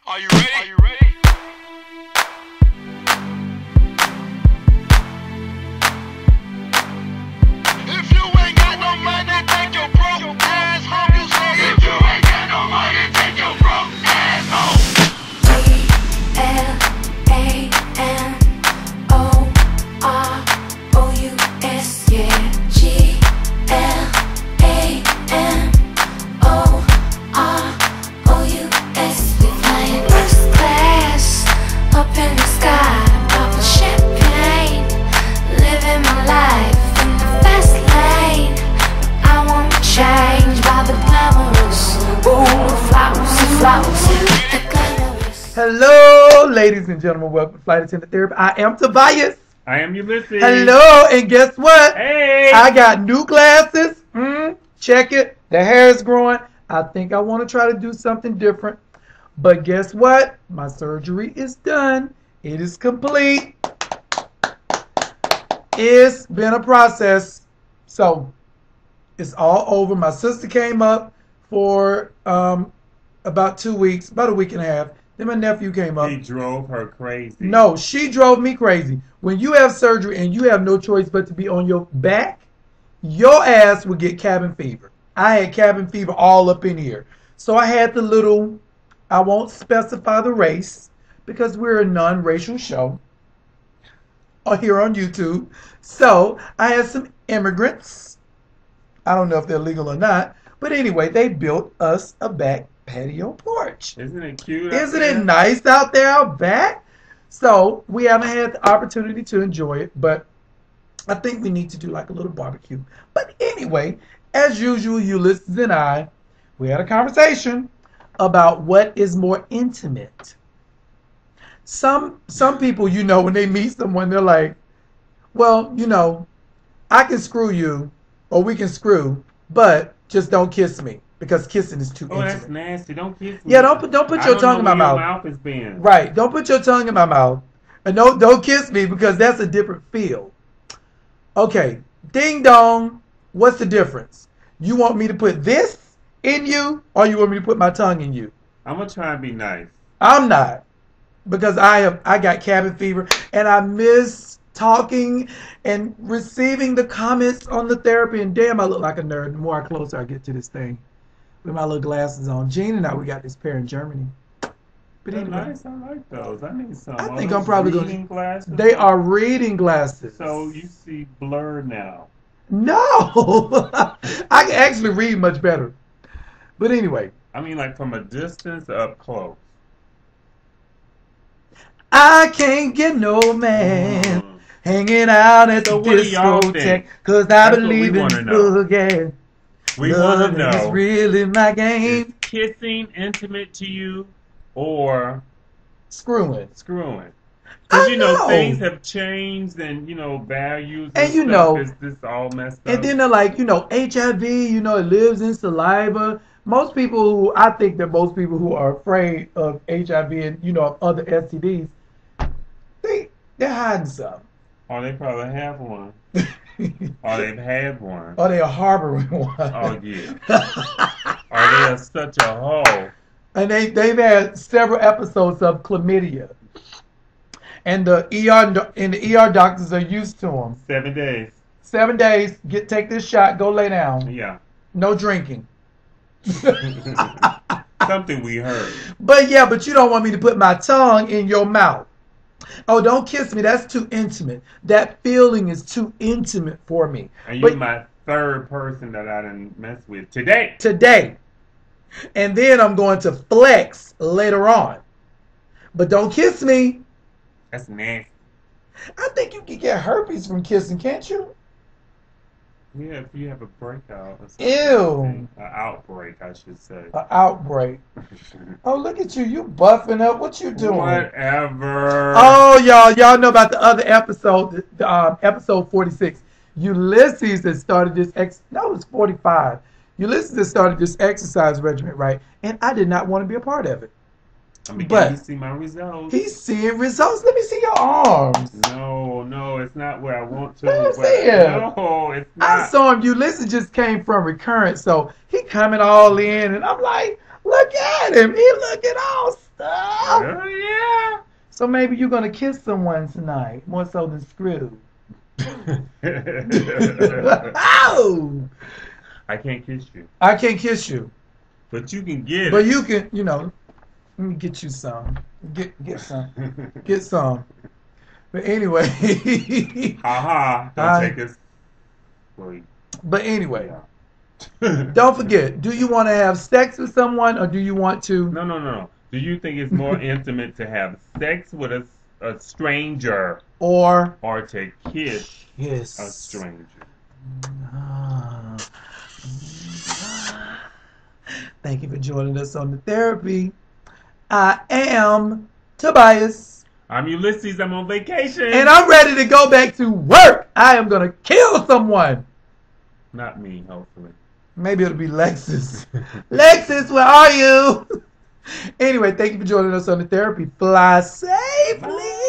Are you ready? Are you ready? If you ain't got no money, take your broke ass home. You say if you ain't got no money, take your broke ass home. G-L-A-N-O-R-O-U-S, yeah. G-L-A-N-O-R-O-U-S. We flying first class up in the sky, popping champagne, living my life in the fast lane. I won't change by the glamorous, ooh, flowers, the glamorous. Hello, ladies and gentlemen. Welcome to Flight Attendant Therapy. I am Tobias. I am Ulysses. Hello, and guess what? Hey! I got new glasses. Check it. The hair is growing. I think I want to try to do something different. But guess what? My surgery is done. It is complete. It's been a process. So, it's all over. My sister came up for about 2 weeks, about a week and a half. Then my nephew came up. He drove her crazy. No, she drove me crazy. When you have surgery and you have no choice but to be on your back, your ass will get cabin fever. I had cabin fever all up in here. So I had the little, I won't specify the race because we're a non-racial show here on YouTube. So I had some immigrants. I don't know if they're legal or not. But anyway, they built us a back patio porch. Isn't it cute? Isn't it nice out there out back? So we haven't had the opportunity to enjoy it, but I think we need to do like a little barbecue. But anyway, as usual, Ulysses and I, we had a conversation about what is more intimate. Some people, you know, when they meet someone, they're like, well, you know, I can screw you or we can screw, but just don't kiss me. Because kissing is too intimate. Oh, that's nasty. Don't kiss me. Yeah, don't put your tongue in my mouth. Your mouth is being. Right. Don't put your tongue in my mouth. And don't kiss me because that's a different feel. Okay. Ding dong. What's the difference? You want me to put this in you or you want me to put my tongue in you? I'm going to try and be nice. I'm not. Because I got cabin fever and I miss talking and receiving the comments on the therapy, and damn, I look like a nerd the more closer I get to this thing. With my little glasses on. Gene and I, we got this pair in Germany. But They're anyway, nice. I like those. I need some. I think I'm probably reading glasses. They are reading glasses. So you see blurred now. No! I can actually read much better. But anyway. I mean, like from a distance up close. I can't get no man hanging out at So the what do y'all discotheque think? because I That's what believe we in wanna know. boogie. We want Love to know. is really my game. Is kissing intimate to you or Screwing. screwing? I Because, you know, know. things have changed and, you know, values And, you stuff know, is this all messed up. And then they're like, you know, HIV, you know, it lives in saliva. Most people who, I think that most people who are afraid of HIV and, you know, of other STDs, they're hiding some. Or they probably have one. Or they've had one. Or they're harboring one. Oh, yeah. Or they are such a hoe. And they've had several episodes of chlamydia. And the ER doctors are used to them. 7 days. 7 days, take this shot, go lay down. Yeah. No drinking. Something we heard. But you don't want me to put my tongue in your mouth. Oh, don't kiss me. That's too intimate. That feeling is too intimate for me. And you're my third person that I didn't mess with today. And then I'm going to flex later on. But don't kiss me. That's nasty. I think you can get herpes from kissing, can't you? Yeah, if you have a breakout or something. Ew. An outbreak, I should say. An outbreak. Oh, look at you. You buffing up. What you doing? Whatever. Oh, y'all know about the other episode, episode 46. Ulysses has started this, no, it's 45. Ulysses has started this exercise regimen, right? And I did not want to be a part of it. I'm beginning to see my results. He's seeing results. Let me see your arms. No, it's not where I want to. Let me see it. No, it's not. I saw him. Ulysses just came from recurrence, so he coming all in, and I'm like, look at him. He looking all stuff. So maybe you're gonna kiss someone tonight, more so than screw. Ow! I can't kiss you. I can't kiss you. But you can get it. But you can, let me get you some. Get some. Get some. But anyway. Don't take us. But anyway. Don't forget, do you want to have sex with someone or do you want to? No. Do you think it's more intimate to have sex with a stranger or to kiss a stranger? Thank you for joining us on the therapy. I am Tobias. I'm Ulysses. I'm on vacation. And I'm ready to go back to work. I am going to kill someone. Not me, hopefully. Maybe it'll be Lexus. Lexus, where are you? Anyway, thank you for joining us on the therapy. Fly safely.